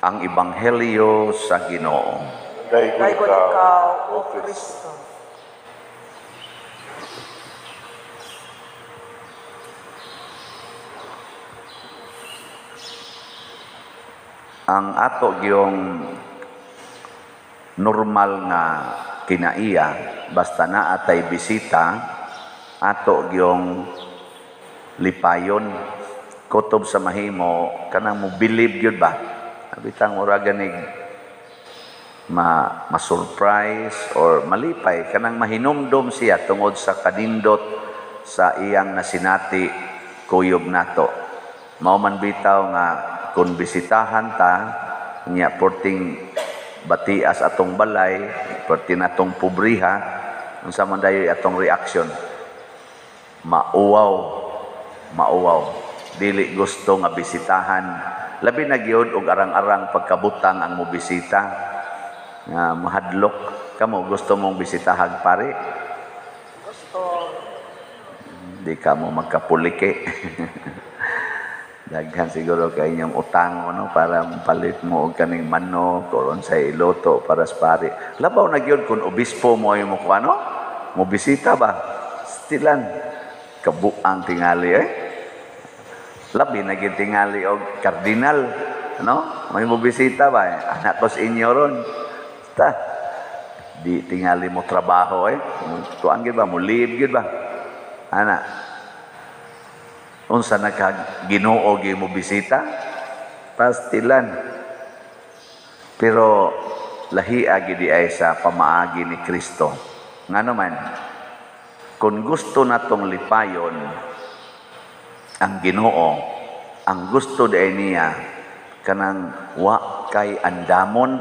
ang Ebanghelyo sa Ginoo. Daigod ikaw, O Kristo. Ang ato gyung normal nga kinaiya basta naa tay bisita ato gyung lipayon kutob sa mahimo kanang mo believe gyud ba bitang ura ganig ma-surprise or malipay kanang mahinumdom siya tungod sa kanindot sa iyang nasinati kuyob nato. Mao man bitaw nga kung bisitahan ta nya porting batias atong balay, porting atong pobriha, unsa man dayoy atong reaksyon? Mauwaw. Dili gusto nga bisitahan. Labi na gyud og arang-arang pagkabutang ang mobisita. Nga mahadlok kamo gusto mong bisitahan pare? Gusto. Di ka mo magkapulike. Daghan siguro kay inyong utang no para palit mo og kaning manok o sa iloto para sa pare. Labaw na gyud kun obispo mo ay mo kuno? Mo bisita ba? Stilan kabuang tingali Labi na gyud tingali og kardinal, no? May mo bisita ba? Anak ko sa inyo ron. Ta. Di tingali mo trabaho Tuan gyud ba mo leave gyud ba? Ana. Unsa naka Ginoo gyud mo bisita? Pastilan. Pero lahi gyud di ay sa pamaagi ni Kristo. Ngano man kung gusto natong lipayon ang Ginoo, ang gusto day niya kanang wa kay andamon,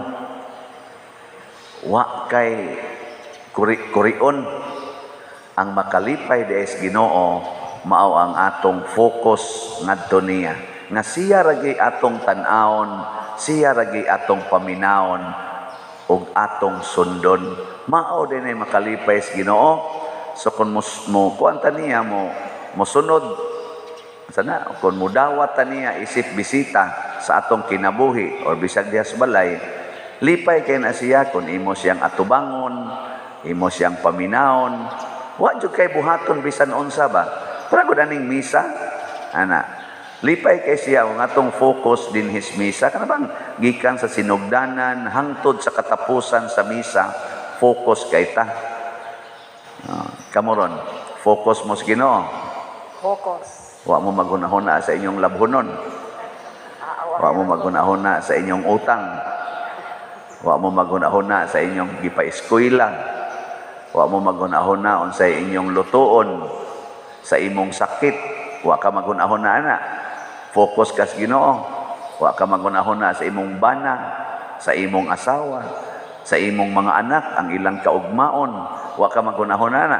wa kay kurion ang makalipay day sa Ginoo mao ang atong focus ngadto niya nga siya ragi atong tan-awon, siya ragi atong paminawon ug atong sundon. Mao din ay makalipay sa Ginoo. So kun mo kuanta niya mo sunod sana kun mudawat niya isip bisita sa atong kinabuhi or bisag diha sa balay, lipay kay na siya kun imo siyang atubangon, imo siyang paminawon. Wa jud kay buhaton bisan unsa ba. Para gud aning misa, ana. Lipay kay siya ang atong focus din his misa. Kana bang gikan sa sinugdanan hangtod sa katapusan sa misa, focus kay ta. Kamoron, focus mo sa Ginoo. Focus. Wa mo maghunahuna sa inyong labhonon. Wa mo maghunahuna sa inyong utang. Wa mo maghunahuna sa inyong gipa-eskwela. Wa mo maghunahuna unsay inyong lutuon. Sa imong sakit, wa ka maghunahuna ana. Focus ka sa Ginoo. Wa ka maghunahuna sa imong bana, sa imong asawa, sa imong mga anak, ang ilang kaugmaon. Wa ka maghunahuna ana.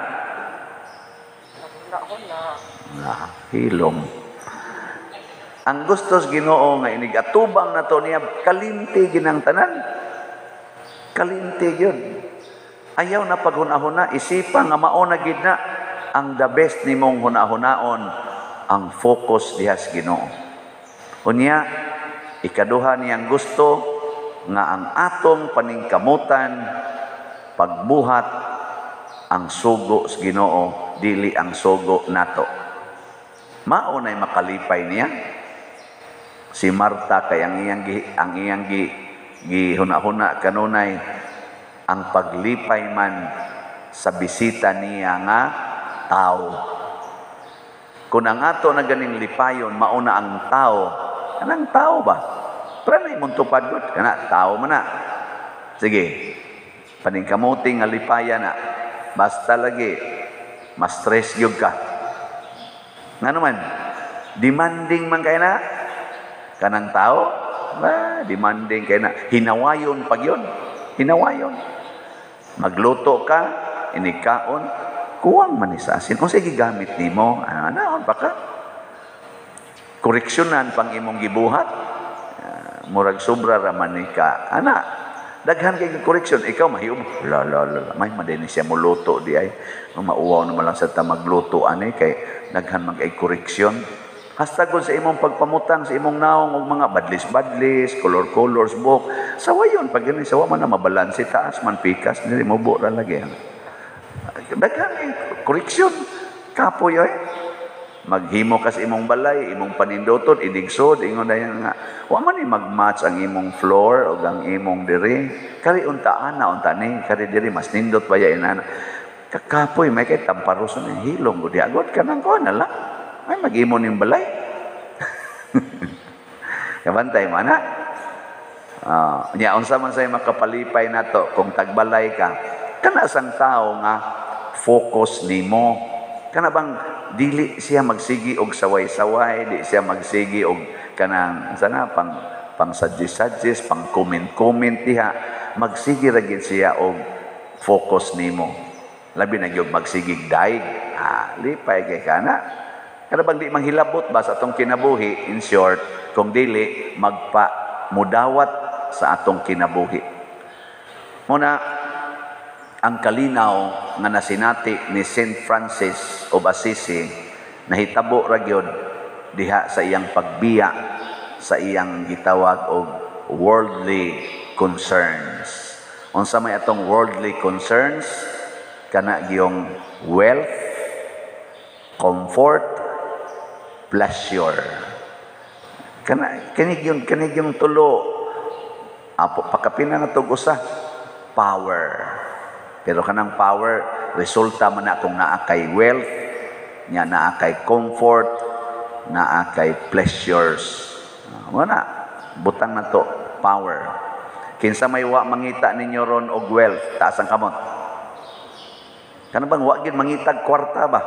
Hilom. Ang gusto sa Ginoo nga inig atubang nato niya kalimti ginang tanan. Kalimti gyud. Ayaw na paghunahuna, isipa nga mao na gid na ang the best nimong hunahunaon ang focus diha sa Ginoo. Unya ikaduha niyang gusto nga ang atong paningkamutan pagbuhat ang sugo sa Ginoo dili ang sugo nato. Mao nay makalipay niya si Marta kay ang iyang gihunahuna kanunay ang paglipay man sa bisita niya nga tao. Kung ang ato na ganing lipayon, mauna ang tao. Anang tao ba? Para na imong tupad gud. Kana tao man na. Sige. Paningkamuting nga lipaya na. Basta lagi ma-stress gyud ka. Ngano man? Demanding man kay na kanang tao. Demanding kay na. Hinawayon pag yun. Hinawayon. Magluto ka, inikaon, kuwang manisasin. O sige, gamit ni mo. Ano pa ka? Koreksyonan pang imong gibuhat. Murag sobra raman ni ka. Daghan kay koreksyon. Ikaw, mahiyom. May madini siya mo luto di ay. Mauwaw naman lang sa ta magluto. Kay daghan mag-ay koreksyon. Hastag sa imong pagpamutang sa imong naong og mga badlis-badlis, colors book. Sawa yun. Pag yun, sawa man na mabalansi, taas man, pikas, nili mo ra lagi. Daghang koreksyon. Kapoy ay. Maghimo ka sa imong balay, imong panindoton, idigsod, ingon na yan nga. Wa man ni mag-match ang imong floor o ang imong diri. Kari untaan na, ni. Kari diri, mas nindot ba yan na. Kakapoy, may kay tamparos na hilong. Agad ka nang ko na lang. Ay, mag-imo ng balay. Kabantay mo, anak. Niya, unsa man sa'yo makapalipay na to, kung tagbalay ka, kana sang tao nga, focus nimo. Kana bang, dili siya magsigi og saway-saway, di siya magsigi og kanang, sana, pang suggest, pang comment diha, magsigi ragid siya og focus nimo. Labi na gyud magsigig daig. Lipay kay kana. Kada bang di manghilabot ba sa atong kinabuhi, in short, kung dili, magpa-mudawat sa atong kinabuhi. Muna, ang kalinaw nga nasinati ni St. Francis of Assisi, nahitabo ra gyud diha sa iyang pagbiya, sa iyang gitawag og worldly concerns. Unsa may atong worldly concerns? Kana giyong wealth, comfort, pleasure. Kanig yung tulo. Pakapina na tug usa, power. Pero kanang power, resulta man na kung naa kay wealth, nya naa kay comfort, naa kay pleasures. Wala, butang na to, power. Kinsa may wa mangita ninyo ron og wealth, taas ang kamot. Kanang bang wa gid mangitag kwarta ba?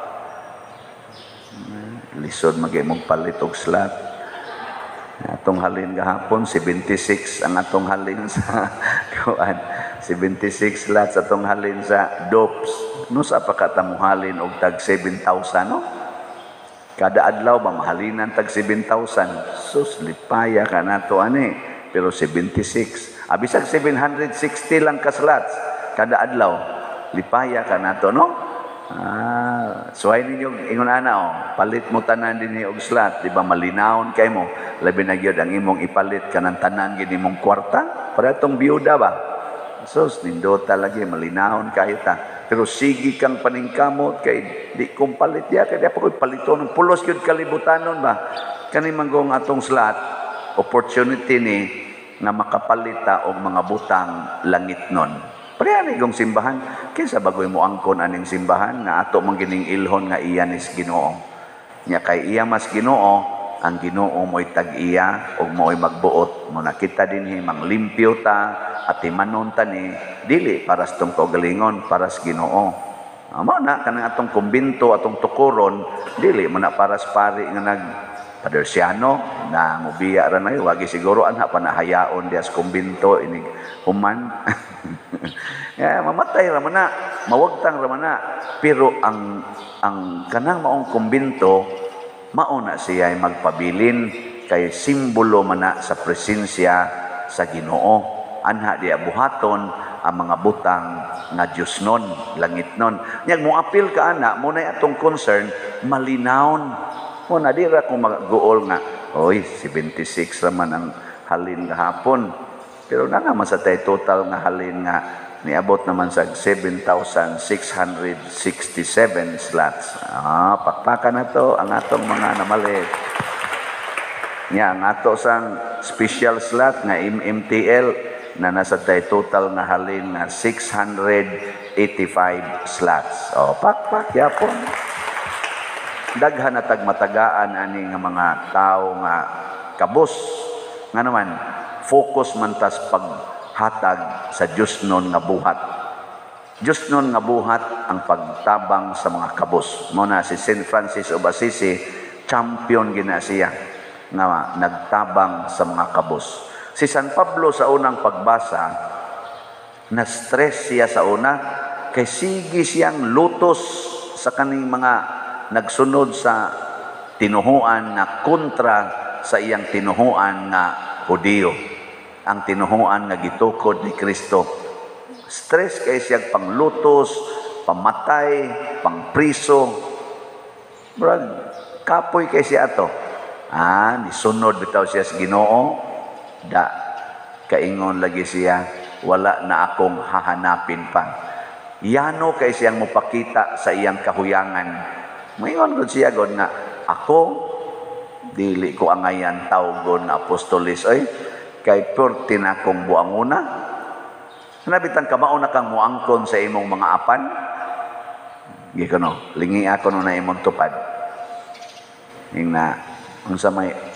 Lisod magimong palit og slot. Atong halin gahapon 76 ang atong halin sa kuan. 76 slots atong halin sa dopes. No sa pakatamo halin og tag 7,000 no? Kada adlaw ba mahalinan tag 7,000. Sus lipaya ka nato ani. Pero 76. Bisag 760 lang ka slots kada adlaw. Lipaya ka nato no? Suway ninyo ingon ana palit mo tanan dinhi og slot, di ba malinawon kay mo, labi na gyud ang imong ipalit kanang tanan gid imong kwarta para tong biyuda ba. Sus nindota lagi malinawon kayo ta. Pero sige kang paningkamot kay di kong palit ya kay dapat ko paliton ng pulos gyud kalibutanon ba. Kani manggong atong slot opportunity ni nga makapalita og mga butang langit nun. Parehani gong simbahan, kinsa bagoy mo angkon aning simbahan nga ato man gining ilhon nga iyan is Ginoo. Nya kay iya mas Ginoo, ang Ginoo mo'y tag-iya ug mo'y magbuot. Mo nakita dinhi manglimpyo ta at timanon ta ni dili para sa tong kaugalingon, para sa Ginoo. Amo na kanang atong kumbinto, atong tukuron, dili mo na para sa pari nga Padersiano na mubiya ra na wagi siguro anha panahayaon dias kumbinto inig human. Mamatay ra man na, mawagtang ra man na. Pero ang kanang maong kumbinto mao na siya ay magpabilin kay simbolo man na sa presensya sa Ginoo. Anha di buhaton ang mga butang nga Dios non, langit non. Nyag mo apil ka ana, mo na atong concern malinawon. Mo na dira ko mag-goal nga, oy, 76 raman ang halin gahapon. Pero na naman sa tay total nga halin nga niabot naman sa 7,667 slots. Pakpakan na to ang atong mga namalit. Ang ato sang special slot nga MTL na nasa tay total nga halin nga 685 slots. Pakpak yapon. Daghan na tagmatagaan ani nga mga tao nga kabos nga naman focus man tas paghatag sa Dios non nga buhat. Dios non nga buhat ang pagtabang sa mga kabos. Mo na si St. Francis of Assisi, champion gina siya nga nagtabang sa mga kabos. Si San Pablo sa unang pagbasa, na-stress siya sa una kay sige siyang lutos sa kaning mga nagsunod sa tinuhuan na kontra sa iyang tinuhuan nga Hudiyo, ang tinuhuan nga gitukod ni Kristo. Stress kay siya panglutos, pamatay, pangpriso. Brad, Kapoy kay siya ato. Nisunod bitaw siya sa Ginoo. Kaingon lagi siya, wala na akong hahanapin pa. Yano kay siyang mupakita sa iyang kahuyangan. Mayon gud siya gud nga, ako dili ko angayan tawgon na apostolis oy, kay perti na akong buanguna. Sanabitan ka mao na kang muangkon sa imong mga apan. Gikono, lingi ako no na imong tupad. Ingna unsa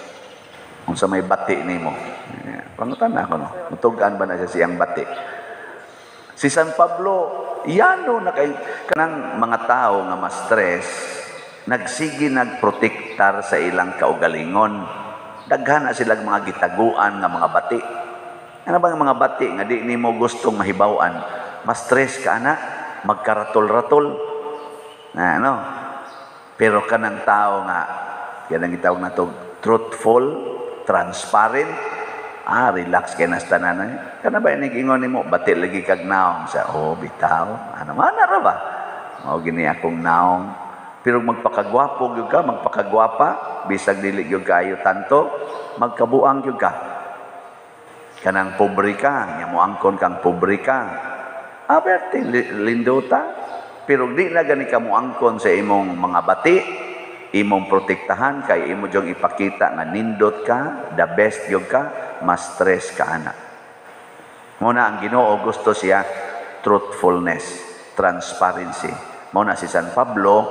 may bati nimo. Pangutan ako no. Mutugan ba na siya siyang bati? Si San Pablo, yano na kay kanang mga tao nga ma-stress, nagsigi nagprotektar sa ilang kaugalingon. Daghan na silang mga gitaguan nga mga bati. Ano bang mga bati nga di nimo gustong mahibaw-an? Ma-stress ka na, magkaratol-ratol. Ano? Pero kanang tao nga, yan ang gitawag na to, truthful, transparent, relax kay nas tanan. Kana ba ini ingon nimo bati lagi kag naong sa bitaw. Ano man ra ba? Mao gini akong naong. Pero magpakagwapo gyud ka, magpakagwapa, bisag dili gyud kaayo tanto, magkabuang gyud ka. Kanang pobre ka, nya mo angkon kang pobre ka. Aberte lindota. Pero di na gani ka mo angkon sa imong mga bati, imong protektahan kay imo jong ipakita nga nindot ka, the best gyud ka, mas stress ka ana. Muna ang Ginoo gusto siya truthfulness, transparency. Muna si San Pablo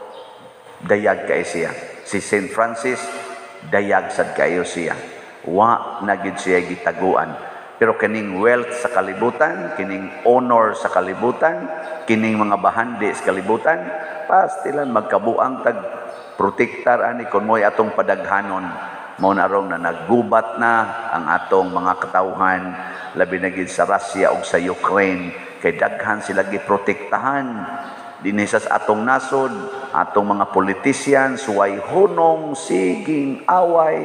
dayag kay siya. Si Saint Francis dayag sad kayo siya. Wa na gid siya gitaguan. Pero kining wealth sa kalibutan, kining honor sa kalibutan, kining mga bahandi sa kalibutan, pastilan magkabuang tag protektar ani kon mo'y atong padaghanon. Mao na rong na naggubat na ang atong mga katawhan, labi na gid sa Russia ug sa Ukraine, kay daghan sila giprotektahan dinhi sa atong nasod, atong mga politicians, way hunong, siging away,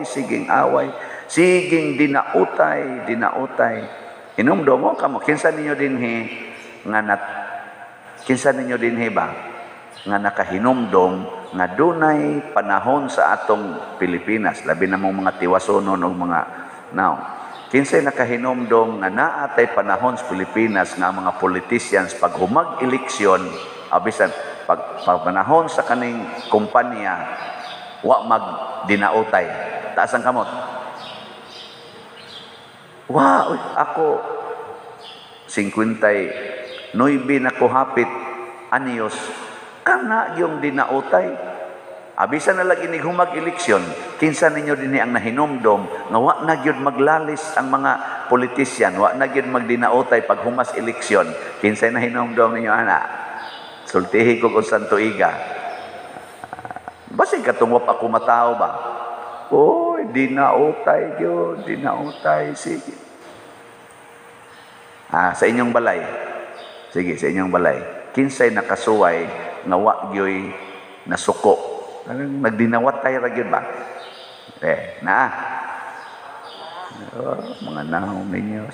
siging dinautay. Inumdom mo kamo kinsa ninyo dinhi ba nga nakahinumdom nga dunay panahon sa atong Pilipinas, labi na mong mga tiwasonon o mga kinsay nakahinumdom nga naatay panahon sa Pilipinas nga mga politicians pag humag-eleksyon, abisan pag panahon sa kaning kumpanya wa mag dinautay. Taas ang kamot. Wow, ako 59 na ko hapit anyos kana yung dinautay. Abisan na lagi ni humag-eleksyon, kinsa ninyo dinhi ang nahinumdom nga wa na gyud maglalis ang mga politician, wa na gyud magdinautay pag humas eleksyon. Kinsay nahinumdom ninyo ana? Sultihi ko kung santo iga. Basig katungop ako matao ba? Oy, dinautay gyud, dinautay, sige. Sa inyong balay. Sige, sa inyong balay. Kinsay nakasuway nga wa gyoy nasuko. Nagdinawatay ra gyud ba? Mga nahom ninyo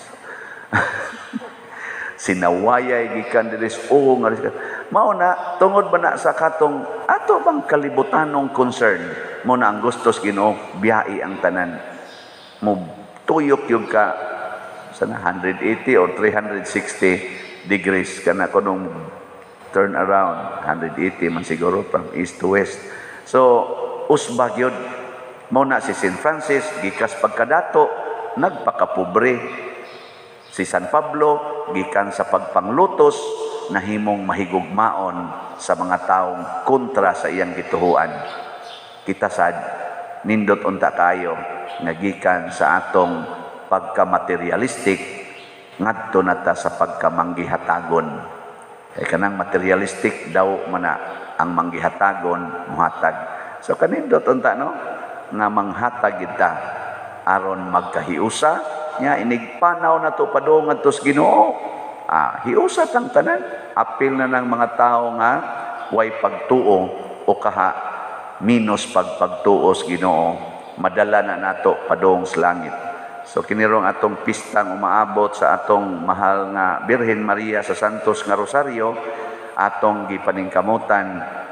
sinawayay gikan diri nga mao na tungod ba na sa katong ato bang kalibutanong concern mo na ang gustos Ginoo biyai ang tanan mo tuyok yung ka sana 180 or 360 degrees kana kunong turn around 180 man siguro from east to west. So usbag yun mo na si Saint Francis gikas pagkadato nagpakapobre. Si San Pablo gikan sa pagpanglutos nahimong mahigugmaon sa mga taong kontra sa iyang gituhuan. Kita sad nindot unta kayo nga gikan sa atong pagka-materialistic ngadto nata sa pagka-manggihatagon. Kanang materialistic daw mana ang manggihatagon muhatag. So kanindot unta no nga manghatag kita aron magkahiusa nya inigpanaw na to padung ngadto sa Ginoo. Hiusa tang tanan. Apil na ng mga tao nga way pagtuo o kaha minus pagtuo sa Ginoo. Madala na nato padung sa langit. So kinirong atong pistang umaabot sa atong mahal nga Birhen Maria sa Santos nga Rosario, atong gipaningkamutan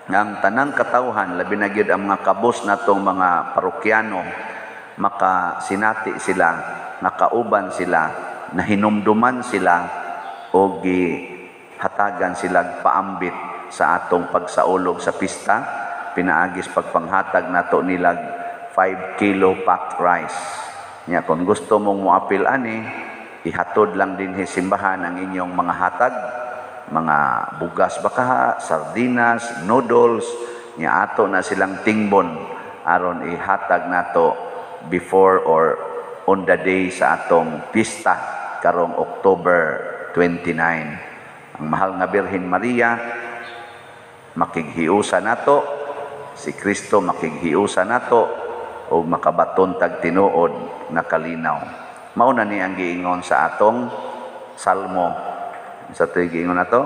ang tanang katawhan labi na gyud ang mga kabus natong mga parokyano makasinati sila, nakauban sila, nahinumduman sila o gihatagan sila paambit sa atong pagsaulog sa pista, pinaagis pagpanghatag nato nilag 5 kilo packed rice. Nya kung gusto mong moapil ani, ihatod lang din simbahan ang inyong mga hatag, mga bugas baka, sardinas, noodles, nya ato na silang tingbon aron ihatag nato before or on the day sa atong pista karong October 29. Ang mahal nga Birhen Maria makighiusa nato, si Kristo makighiusa nato o makabaton tag tinuod na kalinaw. Mao na ni ang giingon sa atong salmo. Sa tuig giingon nato,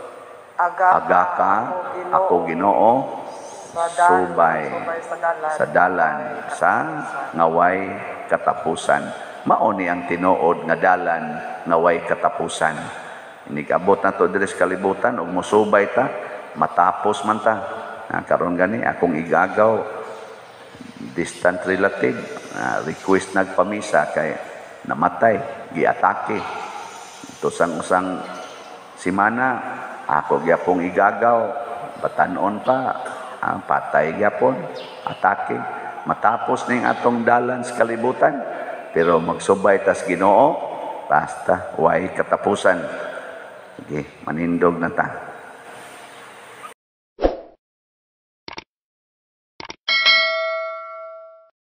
agaka ako Ginoo subay sa dalan sa ngaway katapusan. Mao ni ang tinuod nga dalan ngaway katapusan. Inigabot na to diri sa kalibutan ug mosubay ta, matapos man ta. Karon gani akong igagaw distant relative, request nagpamisa kay namatay, giatake. Tusang usang simana ako gyapong igagaw, batanon pa, patay gyapon, atake. Matapos ning atong dalan sa kalibutan, pero magsubay tas Ginoo, basta way katapusan. Sige, manindog na ta.